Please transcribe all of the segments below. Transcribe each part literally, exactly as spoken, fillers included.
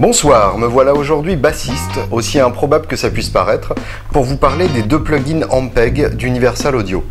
Bonsoir, me voilà aujourd'hui bassiste, aussi improbable que ça puisse paraître, pour vous parler des deux plugins Ampeg d'Universal Audio.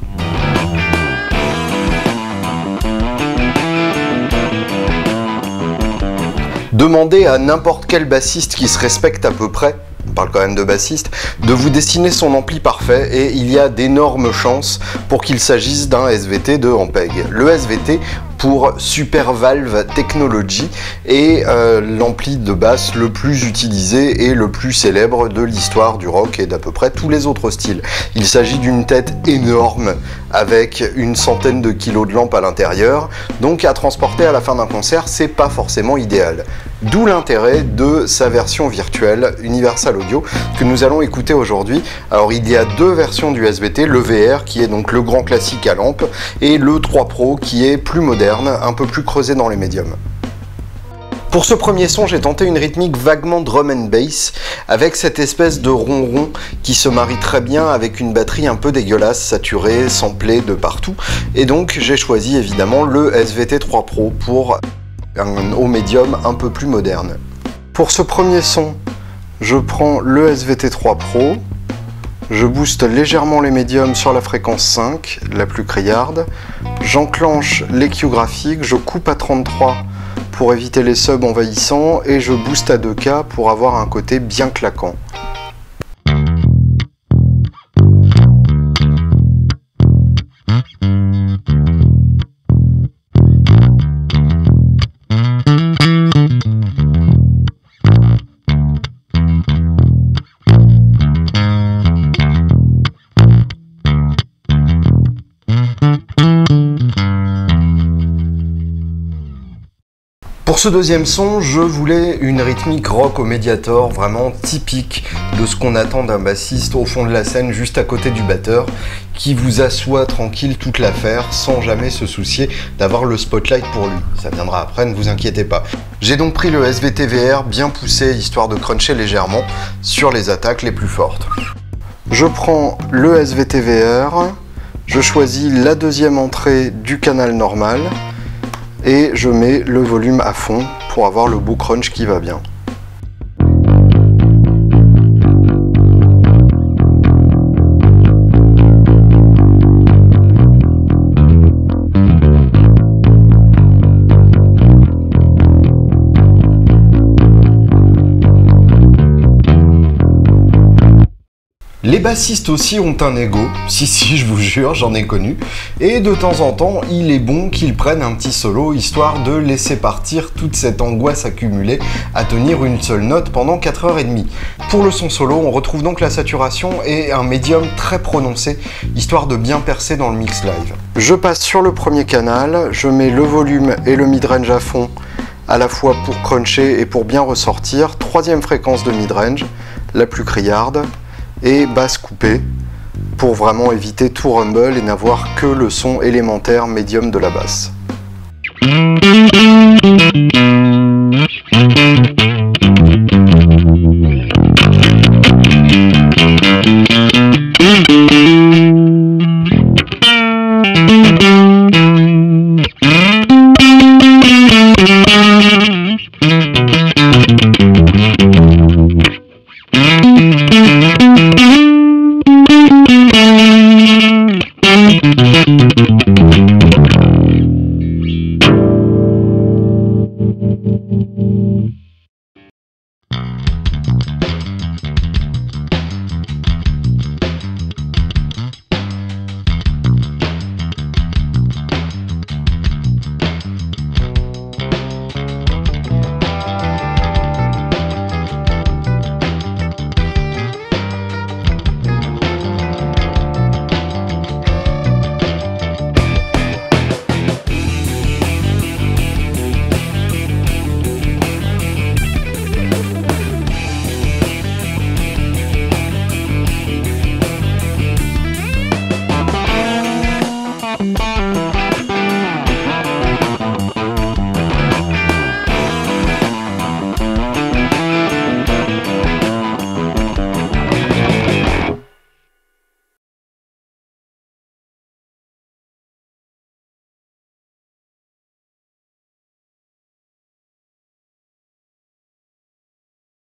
Demandez à n'importe quel bassiste qui se respecte à peu près, on parle quand même de bassiste, de vous dessiner son ampli parfait et il y a d'énormes chances pour qu'il s'agisse d'un S V T de Ampeg. Le S V T pour Super Valve Technology est euh, l'ampli de basse le plus utilisé et le plus célèbre de l'histoire du rock et d'à peu près tous les autres styles. Il s'agit d'une tête énorme avec une centaine de kilos de lampe à l'intérieur, donc à transporter à la fin d'un concert, c'est pas forcément idéal. D'où l'intérêt de sa version virtuelle Universal Audio que nous allons écouter aujourd'hui. Alors il y a deux versions du S V T, le V R qui est donc le grand classique à lampe et le trois Pro qui est plus moderne, un peu plus creusé dans les médiums. Pour ce premier son, j'ai tenté une rythmique vaguement drum and bass avec cette espèce de ronron qui se marie très bien avec une batterie un peu dégueulasse, saturée, samplée de partout. Et donc j'ai choisi évidemment le S V T trois Pro pour un haut médium un peu plus moderne. Pour ce premier son, je prends le S V T trois Pro, je booste légèrement les médiums sur la fréquence cinq, la plus criarde, j'enclenche l'E Q graphique, je coupe à trente-trois pour éviter les subs envahissants et je booste à deux K pour avoir un côté bien claquant. Pour ce deuxième son, je voulais une rythmique rock au Mediator vraiment typique de ce qu'on attend d'un bassiste au fond de la scène, juste à côté du batteur, qui vous assoit tranquille toute l'affaire sans jamais se soucier d'avoir le spotlight pour lui. Ça viendra après, ne vous inquiétez pas. J'ai donc pris le S V T V R bien poussé, histoire de cruncher légèrement sur les attaques les plus fortes. Je prends le S V T V R, je choisis la deuxième entrée du canal normal, et je mets le volume à fond pour avoir le beau crunch qui va bien. Les bassistes aussi ont un ego, si si je vous jure, j'en ai connu, et de temps en temps il est bon qu'ils prennent un petit solo histoire de laisser partir toute cette angoisse accumulée à tenir une seule note pendant quatre heures trente. Pour le son solo, on retrouve donc la saturation et un médium très prononcé, histoire de bien percer dans le mix live. Je passe sur le premier canal, je mets le volume et le midrange à fond, à la fois pour cruncher et pour bien ressortir, troisième fréquence de midrange, la plus criarde, et basse coupée pour vraiment éviter tout rumble et n'avoir que le son élémentaire médium de la basse.